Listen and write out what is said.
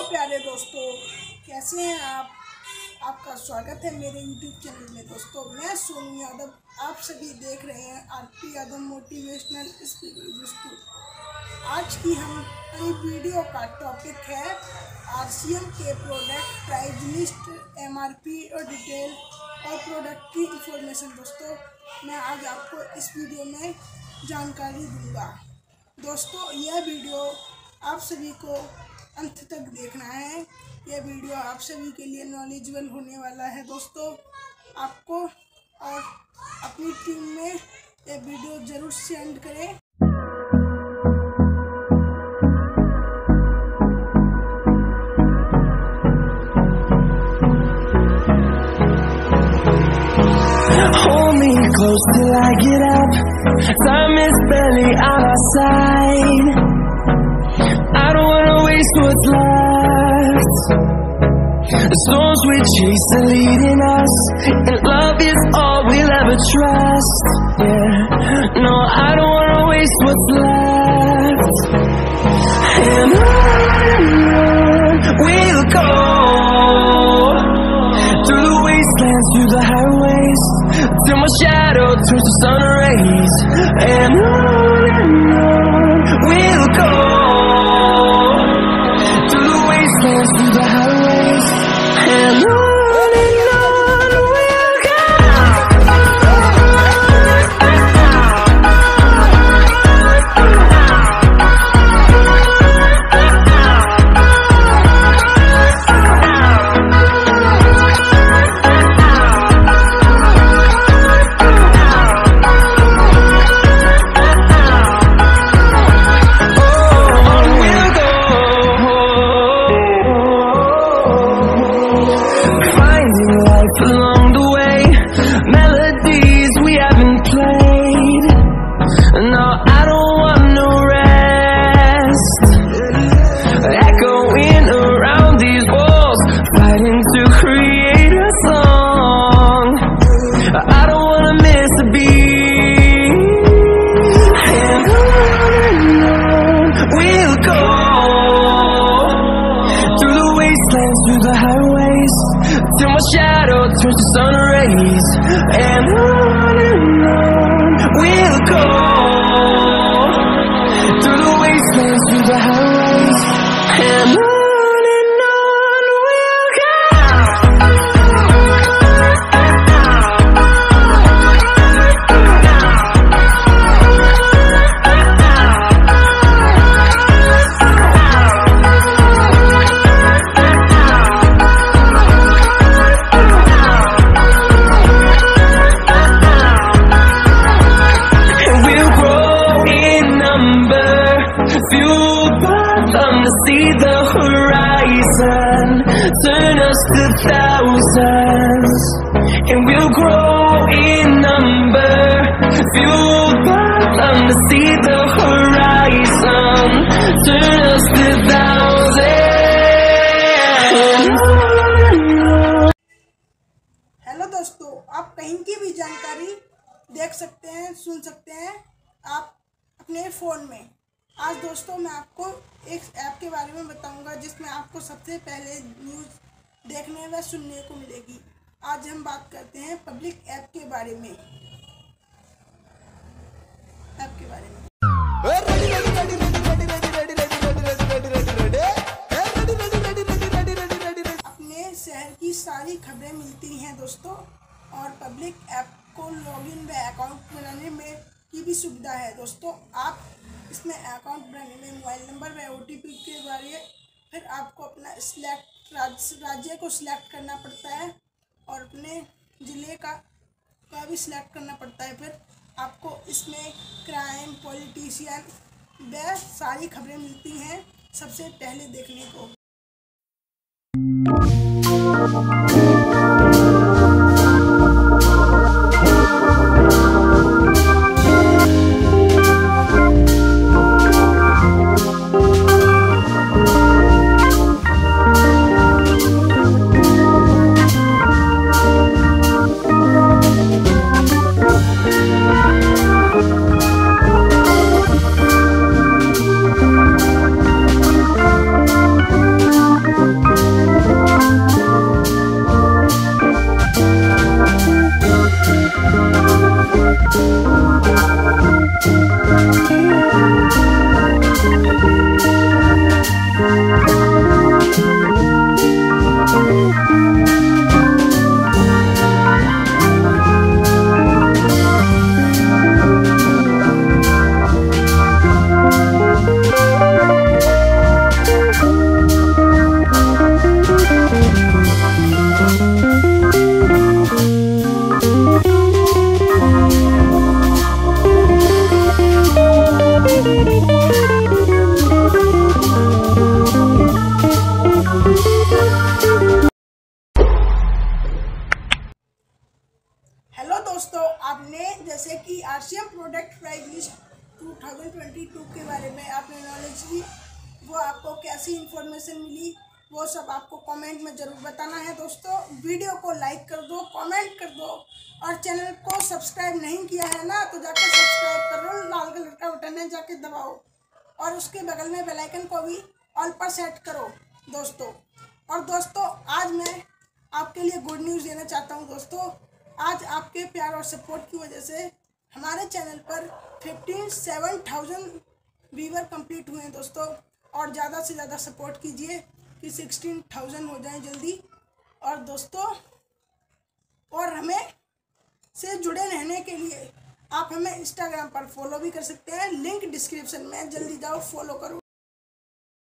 प्यारे दोस्तों, कैसे हैं आप? आपका स्वागत है मेरे YouTube चैनल में। दोस्तों, मैं सोनू यादव, आप सभी देख रहे हैं आरपी यादव मोटिवेशनल स्पीकर। दोस्तों, आज की हमारी वीडियो का टॉपिक है RCM के प्रोडक्ट प्राइस लिस्ट, MRP और डिटेल और प्रोडक्ट की इंफॉर्मेशन। दोस्तों, मैं आज आपको इस वीडियो में जानकारी दूंगा। दोस्तों, यह वीडियो आप सभी को अंत तक देखना है। यह वीडियो आप सभी के लिए नॉलेजेबल होने वाला है। दोस्तों, आपको और अपनी टीम में यह वीडियो ज़रूर सेंड करें। Hold me close till I get up. Time is barely on our side. I don't wanna waste what's left. The storms we chase are leading us, and love is all we'll ever trust. Yeah, no, I don't wanna waste what's left. And on we'll go, through the wastelands, through the highways, till my shadow turns to sun rays. And on we'll go, through the wastelands, through the highways, and on we'll go. Along the way, melodies we haven't played. No, I don't want no rest. Echoing around these walls, fighting to create a song. I don't wanna miss a beat. And on we'll go, through the wastelands, through the highways, till my shadow turns to sun rays. And on we'll go, through the wastelands, through the highways, and on we'll go. Fueled by them to see the horizon, turn us to thousands, and we'll grow in number. Fueled by them to see the horizon, turn us to thousands. Hello दोस्तों, आप कहीं की भी जानकारी देख सकते हैं, सुन सकते हैं आप अपने फ़ोन में। आज दोस्तों, मैं आपको एक ऐप के बारे में बताऊंगा जिसमें आपको सबसे पहले न्यूज़ देखने व सुनने को मिलेगी। आज हम बात करते हैं पब्लिक ऐप के बारे में। अपने शहर की सारी खबरें मिलती हैं दोस्तों, और पब्लिक ऐप को लॉगिन व अकाउंट बनाने में की भी सुविधा है। दोस्तों, आप इसमें अकाउंट बनाने में मोबाइल नंबर व OTP के द्वारा फिर आपको अपना राज्य को सिलेक्ट करना पड़ता है और अपने ज़िले का भी सिलेक्ट करना पड़ता है। फिर आपको इसमें क्राइम, पॉलिटिशियन व सारी खबरें मिलती हैं सबसे पहले देखने को। कैसी इन्फॉर्मेशन मिली वो सब आपको कमेंट में ज़रूर बताना है दोस्तों। वीडियो को लाइक कर दो, कमेंट कर दो, और चैनल को सब्सक्राइब नहीं किया है ना तो जाकर सब्सक्राइब करो, लाल कलर का बटन है जाके दबाओ, और उसके बगल में बेल आइकन को भी ऑल पर सेट करो दोस्तों। और दोस्तों आज मैं आपके लिए गुड न्यूज़ देना चाहता हूँ दोस्तों। आज आपके प्यार और सपोर्ट की वजह से हमारे चैनल पर 57,000 व्यूवर कंप्लीट हुए हैं दोस्तों। और ज़्यादा से ज़्यादा सपोर्ट कीजिए कि 16,000 हो जाए जल्दी। और दोस्तों और हमें से जुड़े रहने के लिए आप हमें इंस्टाग्राम पर फॉलो भी कर सकते हैं, लिंक डिस्क्रिप्शन में, जल्दी जाओ फॉलो करो।